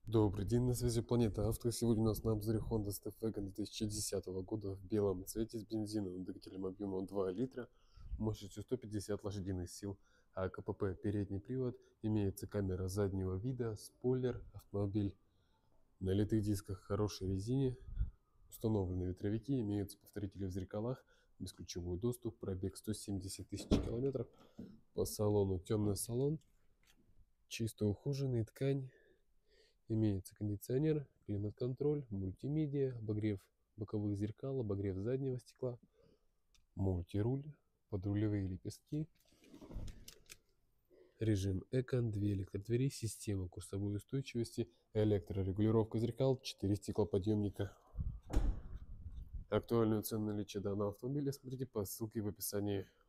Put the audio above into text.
Добрый день, на связи Планета Авто. Сегодня у нас на обзоре Honda Stepwagon 2010 года в белом цвете с бензиновым двигателем объемом 2 литра, мощностью 150 лошадиных сил, а КПП передний привод, имеется камера заднего вида, спойлер, автомобиль на литых дисках, хорошей резине, установлены ветровики, имеются повторители в зеркалах, бесключевой доступ, пробег 170 тысяч километров. По салону темный салон, чисто ухоженный, ткань. Имеется кондиционер, климат-контроль, мультимедиа, обогрев боковых зеркал, обогрев заднего стекла, мультируль, подрулевые лепестки, режим эко, 2 электродвери, система курсовой устойчивости, электрорегулировка зеркал, 4 стеклоподъемника. Актуальную цену наличия данного автомобиля смотрите по ссылке в описании.